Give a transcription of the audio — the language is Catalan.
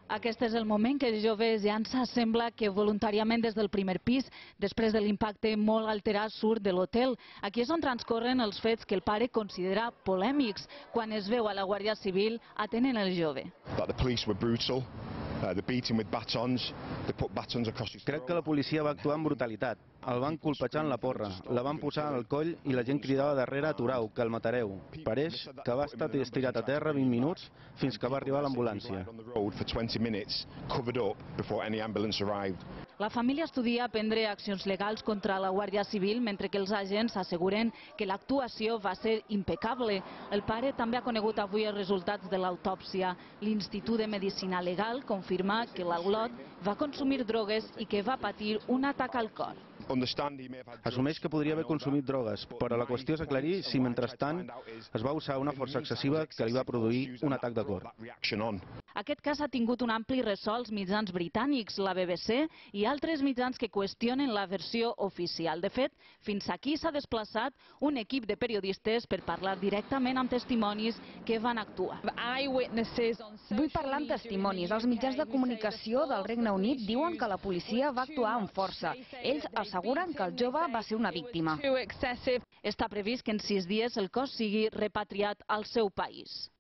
Aquest és el moment que el jove ja ens sembla que voluntàriament des del primer pis, després de l'impacte molt alterat, surt de l'hotel. Aquí és on transcorren els fets que el pare considera polèmics quan es veu a la Guàrdia Civil atenent el jove. Crec que la policia va actuar amb brutalitat. El van colpejar en la porra, la van posar al coll i la gent cridava darrere "aturau, que el matareu". Pareix que va estar estirat a terra 20 minuts fins que va arribar l'ambulància. La família estudia prendre accions legals contra la Guàrdia Civil mentre que els agents asseguren que l'actuació va ser impecable. El pare també ha conegut avui els resultats de l'autòpsia. L'Institut de Medicina Legal confirma que l'Aulot va consumir drogues i que va patir un atac al cor. Assumeix que podria haver consumit drogues, però la qüestió és aclarir si mentrestant es va usar una força excessiva que li va produir un atac de cor. Aquest cas ha tingut un ampli ressò als mitjans britànics, la BBC i altres mitjans que qüestionen la versió oficial. De fet, fins aquí s'ha desplaçat un equip de periodistes per parlar directament amb testimonis que van actuar. Vull parlar amb testimonis. Els mitjans de comunicació del Regne Unit diuen que la policia va actuar amb força. Ells asseguren que el jove va ser una víctima. Està previst que en 6 dies el cos sigui repatriat al seu país.